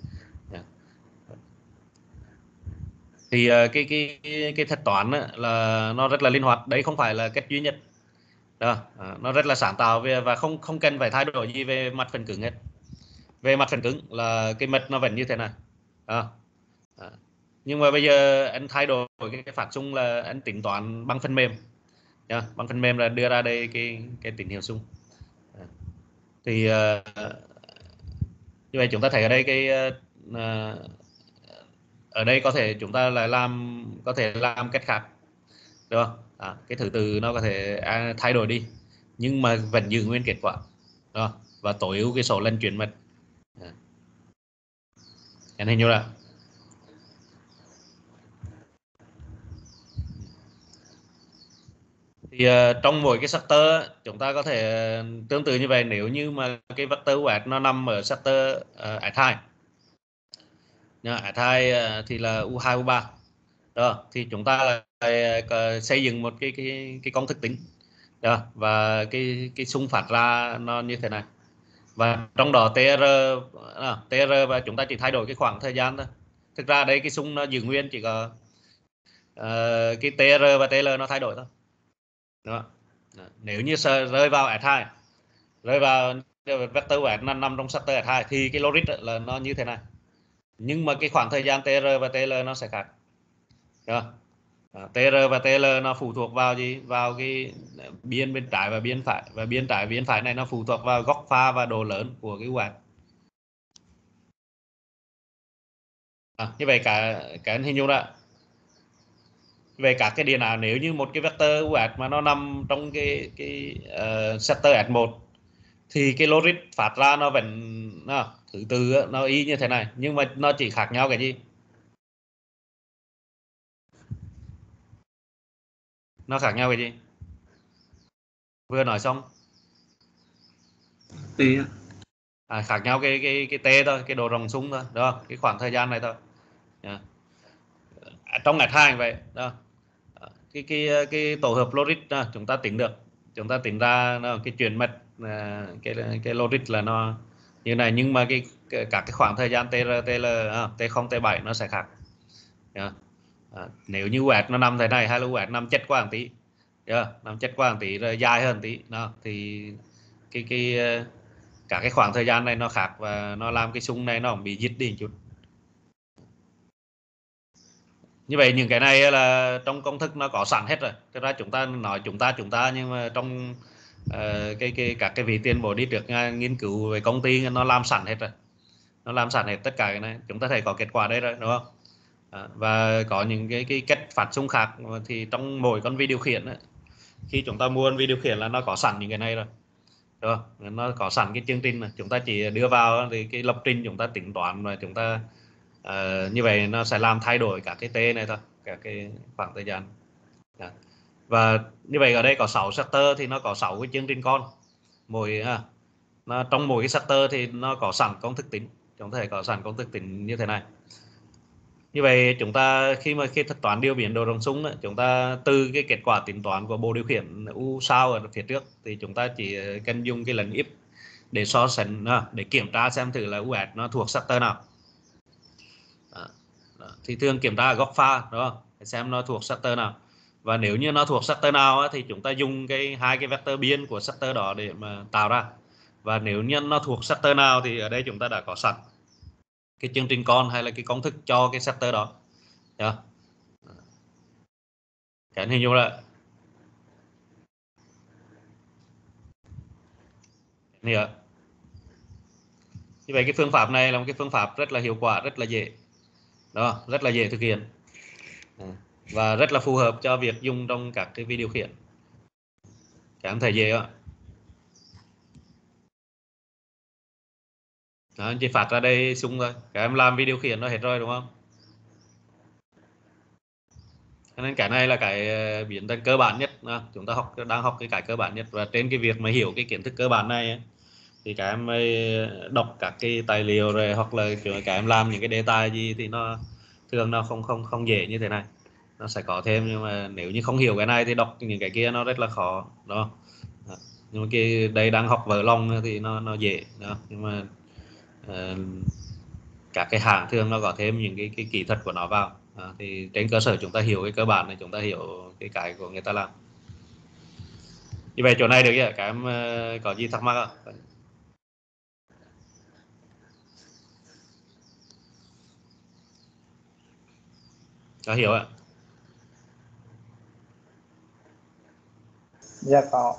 Thì cái cái cái thuật toán là nó rất là linh hoạt, đấy không phải là cách duy nhất đó, nó rất là sáng tạo về và không không cần phải thay đổi gì về mặt phần cứng hết. Về mặt phần cứng là cái mật nó vẫn như thế này đó. À, nhưng mà bây giờ anh thay đổi cái, cái phát xung là anh tính toán bằng phần mềm nha. Bằng phần mềm là đưa ra đây cái cái tín hiệu xung. À, thì uh, như vậy chúng ta thấy ở đây cái uh, ở đây có thể chúng ta lại làm có thể làm cách khác được không? À, cái thứ tự nó có thể thay đổi đi nhưng mà vẫn giữ nguyên kết quả đó, và tối ưu cái số lần chuyển mật. À, anh hình như là thì uh, trong mỗi cái sector chúng ta có thể uh, tương tự như vậy. Nếu như mà cái vector u ét nó nằm ở sector uh, ét hai nha, ét hai uh, thì là u hai u ba đó, thì chúng ta là uh, xây dựng một cái cái cái công thức tính đó, và cái cái xung phát ra nó như thế này, và trong đó tê rờ à, tê rờ và chúng ta chỉ thay đổi cái khoảng thời gian thôi. Thực ra đây cái xung nó giữ nguyên, chỉ có uh, cái tê rờ và tê lờ nó thay đổi thôi đó. Nếu như rơi vào ét hai, rơi vào vector u ét nó nằm trong sector ét hai thì cái logic là nó như thế này, nhưng mà cái khoảng thời gian tê rờ và tê lờ nó sẽ khác đó. tê rờ và tê lờ nó phụ thuộc vào gì? Vào cái biên bên trái và biên phải, và biên trái biên phải này nó phụ thuộc vào góc pha và độ lớn của cái u ét. À, như vậy cả cái hình dung ra về các cái điện ảo, nếu như một cái vector u ét mà nó nằm trong cái cái uh, sector ét một thì cái logic phát ra nó vẫn nó, thứ tự nó y như thế này, nhưng mà nó chỉ khác nhau cái gì? Nó khác nhau cái gì? Vừa nói xong. T à, khác nhau cái cái cái t thôi, cái độ rộng xung thôi đó, cái khoảng thời gian này thôi. Yeah. Trong ét hai vậy đó, cái cái cái tổ hợp logic đó, chúng ta tính được, chúng ta tính ra nó, cái chuyển mật cái cái logic là nó như này, nhưng mà cái các cái khoảng thời gian tr tl t không t bảy nó sẽ khác. Yeah. À, nếu như u ét nó nằm thế này hay là u ét nằm chết qua một tí, yeah, nằm chết qua một tí rồi dài hơn tí đó, thì cái cái cả cái khoảng thời gian này nó khác và nó làm cái xung này nó bị dít đi một chút. Như vậy những cái này là trong công thức nó có sẵn hết rồi. Thực ra chúng ta nói chúng ta chúng ta nhưng mà trong uh, cái cái các cái vị tiền bối đi trước uh, nghiên cứu về công ty nó làm sẵn hết rồi, nó làm sẵn hết tất cả cái này, chúng ta thấy có kết quả đây rồi đúng không? À, và có những cái cái cách phát xung khác thì trong mỗi con vi điều khiển ấy, khi chúng ta mua vi điều khiển là nó có sẵn những cái này rồi, đúng không? Nó có sẵn cái chương trình này, chúng ta chỉ đưa vào thì cái lập trình chúng ta tính toán và chúng ta uh, như vậy nó sẽ làm thay đổi các cái t này thôi, các cái khoảng thời gian. Đó. Và như vậy ở đây có sáu sector thì nó có sáu cái chương trình con, mỗi ha, nó trong mỗi cái sector thì nó có sẵn công thức tính, chúng ta thể có sẵn công thức tính như thế này. Như vậy chúng ta khi mà khi thuật toán điều biến độ rộng xung ấy, chúng ta từ cái kết quả tính toán của bộ điều khiển u sao ở phía trước thì chúng ta chỉ cần dùng cái lần if để so sánh, để kiểm tra xem thử là u ét nó thuộc sector nào. Đó. Đó. Thì thường kiểm tra ở góc pha đó, xem nó thuộc sector nào, và nếu như nó thuộc sector nào thì chúng ta dùng cái hai cái vector biên của sector đó để mà tạo ra, và nếu như nó thuộc sector nào thì ở đây chúng ta đã có sẵn cái chương trình con hay là cái công thức cho cái sector đó. Đó. Cái hình dung là như vậy cái phương pháp này là một cái phương pháp rất là hiệu quả, rất là dễ đó, rất là dễ thực hiện và rất là phù hợp cho việc dùng trong các cái vi điều khiển. Các em thấy dễ không? Đó, chỉ phát ra đây xung thôi, các em làm vi điều khiển nó hết rồi đúng không? Cho nên cái này là cái biến thành cơ bản nhất. Chúng ta học đang học cái cái cơ bản nhất, và trên cái việc mà hiểu cái kiến thức cơ bản này thì các em mới đọc các cái tài liệu rồi, hoặc là kiểu các em làm những cái đề tài gì thì nó thường nó không không không dễ như thế này, nó sẽ có thêm. Nhưng mà nếu như không hiểu cái này thì đọc những cái kia nó rất là khó đó. Nhưng mà cái đây đang học vỡ lòng thì nó nó dễ đó. Nhưng mà uh, các cái hãng thường nó có thêm những cái cái kỹ thuật của nó vào. À, thì trên cơ sở chúng ta hiểu cái cơ bản này, chúng ta hiểu cái cái của người ta làm. Như vậy chỗ này được chưa? Các em uh, có gì thắc mắc không? Có hiểu ạ? Dạ có.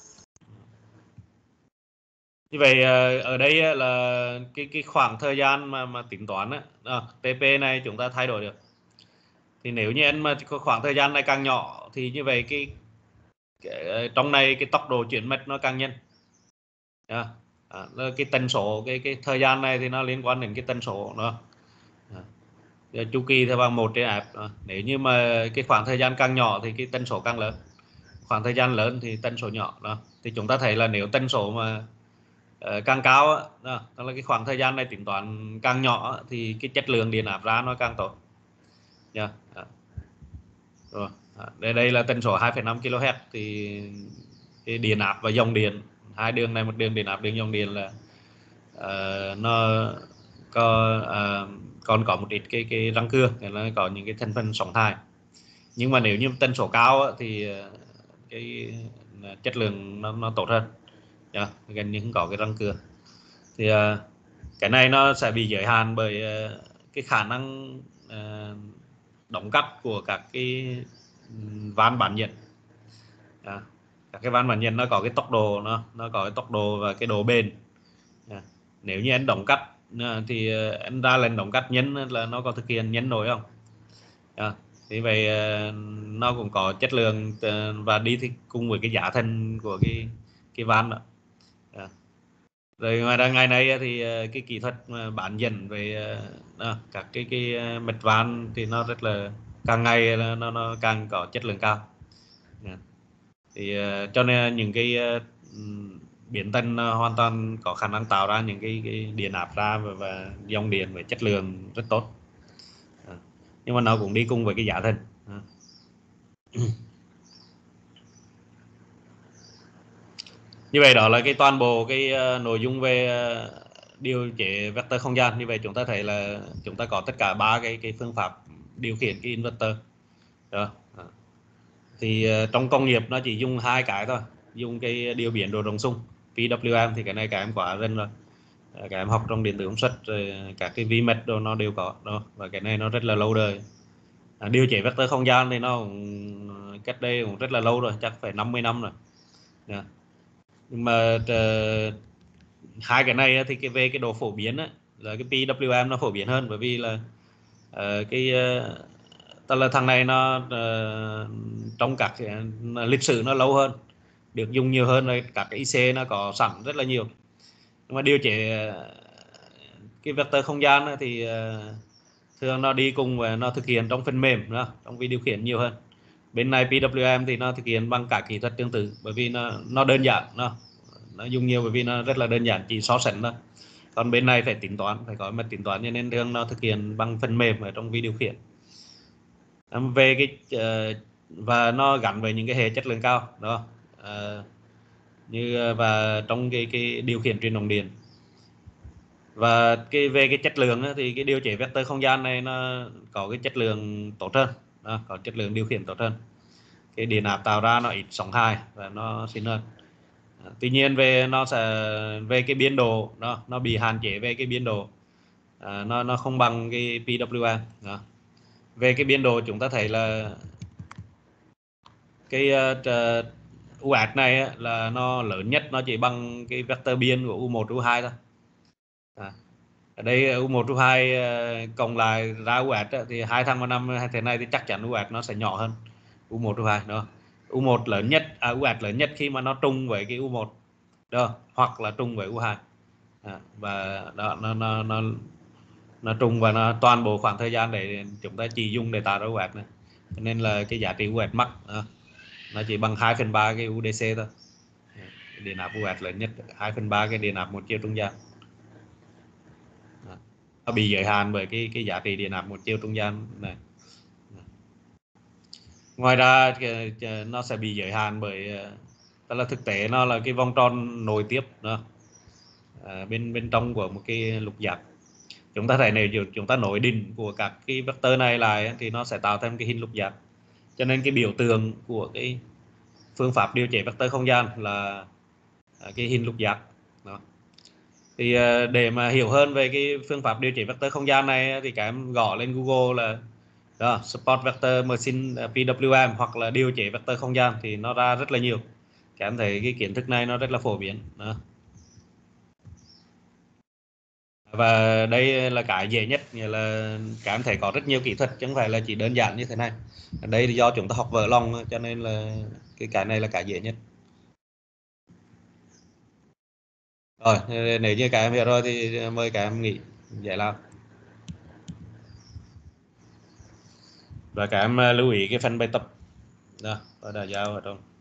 Như vậy ở đây là cái cái khoảng thời gian mà mà tính toán á, à, tê pê này chúng ta thay đổi được. Thì nếu như anh mà có khoảng thời gian này càng nhỏ thì như vậy cái, cái trong này cái tốc độ chuyển mạch nó càng nhanh. À, à, cái tần số cái cái thời gian này thì nó liên quan đến cái tần số đó. À, chu kỳ theo bằng một trên áp. À, nếu như mà cái khoảng thời gian càng nhỏ thì cái tần số càng lớn, khoảng thời gian lớn thì tần số nhỏ đó. Thì chúng ta thấy là nếu tần số mà uh, càng cao đó, đó, tức là cái khoảng thời gian này tính toán càng nhỏ thì cái chất lượng điện áp ra nó càng tốt. Yeah. À. Rồi. À, đây đây là tần số hai phẩy năm ki lô héc thì cái điện áp và dòng điện, hai đường này, một đường điện áp, đường dòng điện là uh, nó có uh, còn có một ít cái cái răng cưa, nó có những cái thành phần sóng thai. Nhưng mà nếu như tần số cao thì cái chất lượng nó, nó tốt hơn. Yeah, gần như không có cái răng cưa. Thì uh, cái này nó sẽ bị giới hạn bởi uh, cái khả năng uh, đóng cắt của các cái van bán dẫn. À, các cái van bán dẫn nó có cái tốc độ, nó nó có cái tốc độ và cái độ bền. À, nếu như anh đóng cắt thì anh ra lệnh đóng cắt nhân là nó có thực hiện nhân nổi không? À, thì vậy nó cũng có chất lượng và đi thì cùng với cái giá thành của cái cái van đó. À. Rồi ngoài ra ngày nay thì cái kỹ thuật bán dẫn về à, các cái cái mạch van thì nó rất là càng ngày nó nó càng có chất lượng cao. À. Thì cho nên những cái biến tần hoàn toàn có khả năng tạo ra những cái, cái điện áp ra và, và dòng điện với chất lượng rất tốt. À. Nhưng mà nó cũng đi cùng với cái giá thành. À. Như vậy đó là cái toàn bộ cái uh, nội dung về uh, điều chế vector không gian. Như vậy chúng ta thấy là chúng ta có tất cả ba cái cái phương pháp điều khiển cái inverter đó. À. Thì uh, trong công nghiệp nó chỉ dùng hai cái thôi, dùng cái điều biến độ rộng xung pê vê em, thì cái này các em quá rành rồi, à, các em học trong điện tử công suất rồi các cái vi mạch đồ nó đều có đó, và cái này nó rất là lâu đời. À, điều chế vector không gian thì nó cũng cách đây cũng rất là lâu rồi, chắc phải năm mươi năm rồi. Yeah. Nhưng mà uh, hai cái này thì cái về cái độ phổ biến ấy, là cái pê vê em nó phổ biến hơn, bởi vì là uh, cái uh, tức là thằng này nó uh, trong các uh, lịch sử nó lâu hơn, được dùng nhiều hơn, rồi các cái i xê nó có sẵn rất là nhiều. Nhưng mà điều chế uh, cái vector không gian thì uh, thường nó đi cùng và nó thực hiện trong phần mềm đó, trong vi điều khiển nhiều hơn. Bên này pê vê em thì nó thực hiện bằng cả kỹ thuật tương tự, bởi vì nó nó đơn giản, nó nó dùng nhiều bởi vì nó rất là đơn giản, chỉ so sánh thôi. Còn bên này phải tính toán, phải có mặt tính toán, cho nên thường nó thực hiện bằng phần mềm ở trong vi điều khiển. Về cái uh, và nó gắn với những cái hệ chất lượng cao đó, uh, như và trong cái cái điều khiển truyền động điện. Và cái về cái chất lượng thì cái điều chế vector không gian này nó có cái chất lượng tốt hơn đó, có chất lượng điều khiển tốt hơn. Cái điện áp tạo ra nó ít sóng hài và nó xịn hơn. Tuy nhiên về nó sẽ về cái biên độ nó nó bị hạn chế về cái biên độ, à, nó nó không bằng cái pê vê em đó. Về cái biên độ chúng ta thấy là cái uh, u ét này là nó lớn nhất, nó chỉ bằng cái vector biên của u một u hai thôi. À. Ở đây u một u hai uh, cộng lại ra u ét thì hai thằng vào năm thế này thì chắc chắn u ét nó sẽ nhỏ hơn u một u hai đó. u một lớn nhất, à, u ét lớn nhất khi mà nó trùng với cái u một đó, hoặc là trùng với u hai. À, và đó, nó nó nó nó trùng và nó toàn bộ khoảng thời gian để chúng ta chỉ dùng để tạo ra u ét này. cho nên là cái giá trị u ét mắc à, nó chỉ bằng hai phần ba cái u đê xê thôi. Điện áp u ét lớn nhất hai phần ba cái điện áp một chiều trung gian. Nó bị giới hạn bởi cái cái giá trị điện áp một chiều trung gian này. Ngoài ra nó sẽ bị giới hạn bởi, tức là thực tế nó là cái vòng tròn nối tiếp đó. À, bên bên trong của một cái lục giác. Chúng ta thấy nếu chúng ta nối đỉnh của các cái vector này lại thì nó sẽ tạo thành cái hình lục giác. Cho nên cái biểu tượng của cái phương pháp điều chế vector không gian là cái hình lục giác đó. Thì để mà hiểu hơn về cái phương pháp điều chế vector không gian này thì các em gõ lên Google là đó, Support Vector Machine pê vê em hoặc là điều chế vector không gian thì nó ra rất là nhiều. Các em thấy cái kiến thức này nó rất là phổ biến đó. Và đây là cái dễ nhất, nghĩa là các em thấy có rất nhiều kỹ thuật chứ không phải là chỉ đơn giản như thế này. Đây là do chúng ta học vỡ lòng cho nên là cái cái này là cái dễ nhất. Rồi, nếu như các em hiểu rồi thì mời các em nghỉ giải lao. Và các em lưu ý cái phần bài tập đó, tôi đã giao ở trong.